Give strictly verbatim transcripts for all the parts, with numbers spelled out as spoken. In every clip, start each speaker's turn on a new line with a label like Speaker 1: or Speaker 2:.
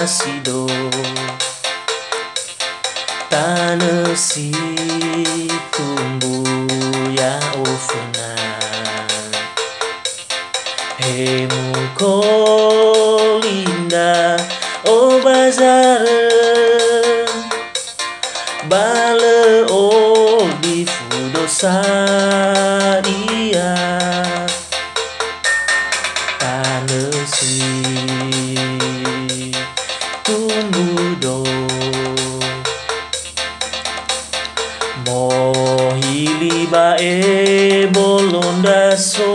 Speaker 1: Somasido Tanah si tumbuh ya ofena Hemu kolinda o bazar Bale o di fudosaria Tanah si tumbuh do Mohili bae bolonda so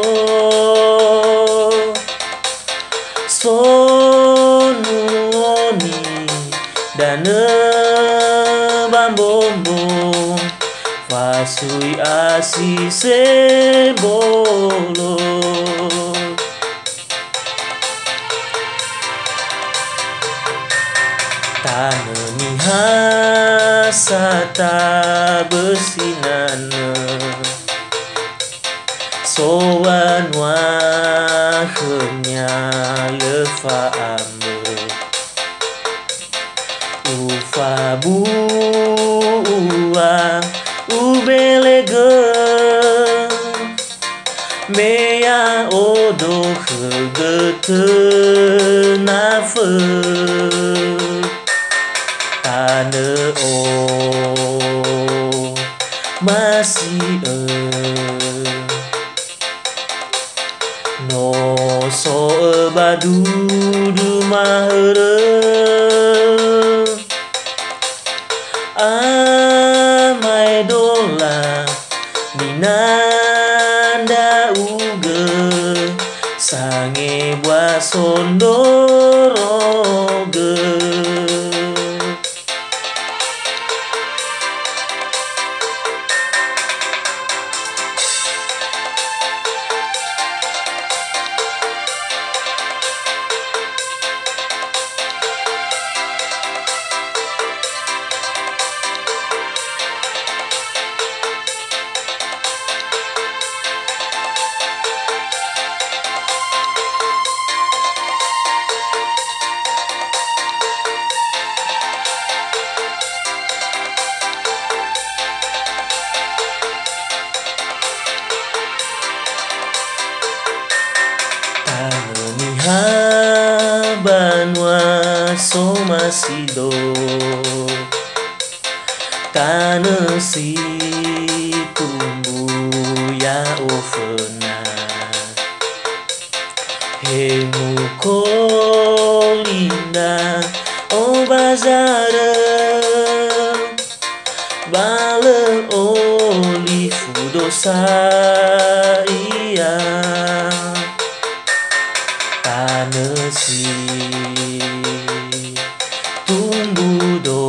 Speaker 1: Sonuoni dana bambombo Fasui asi sebolo Tanah mihasata bersinana Soan wahenya lefa ambe Ufa buwa ubelege Mea odo hegete nafe Tanah oh masih eh No so badu du mahre Amai dola minanda uge Sange bua sondoroge Banwa Somasido Tanah si tumbuh ya ofena Hemu kolinda o bazara Bale oli fudosaria Tanah si tumbuh do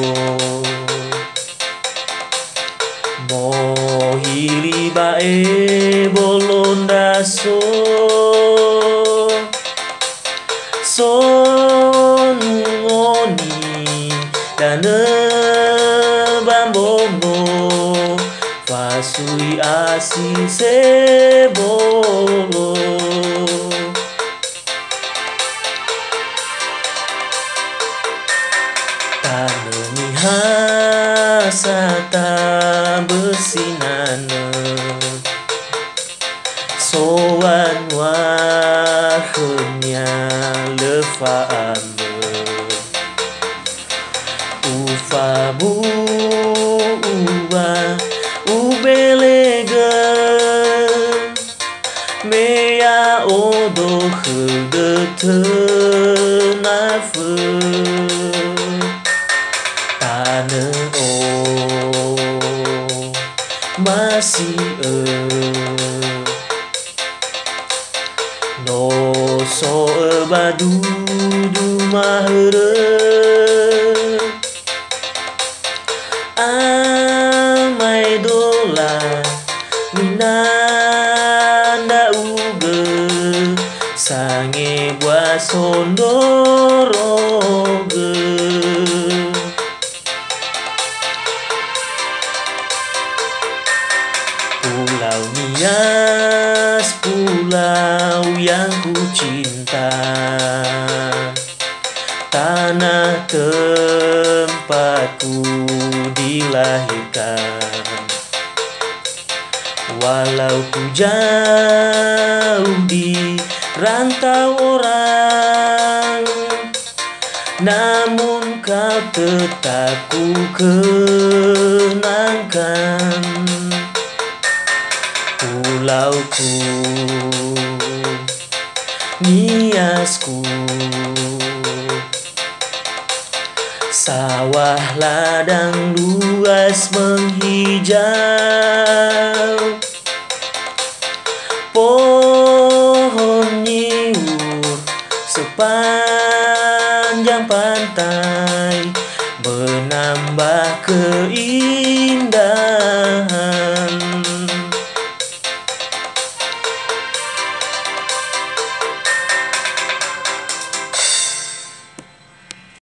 Speaker 1: Mohili bae bolonda so Sonuoni dana bambombo Fasui asi sebolo Tanah mihasata bersinana Soan wahenya lefa ambe Ufa buwa ubelege Mea odo hegete nafe Tanah oh masih eh No so badu du mahre Amai dola minanda uge Sange bua sondoroge Pulau Nias, pulau yang ku cinta tanah tempatku dilahirkan. Walau ku jauh di rantau orang, namun kau tetap ku kenangkan. Pulauku, Niasku, sawah ladang luas menghijau, pohon nyiur sepanjang pantai menambah keindahan.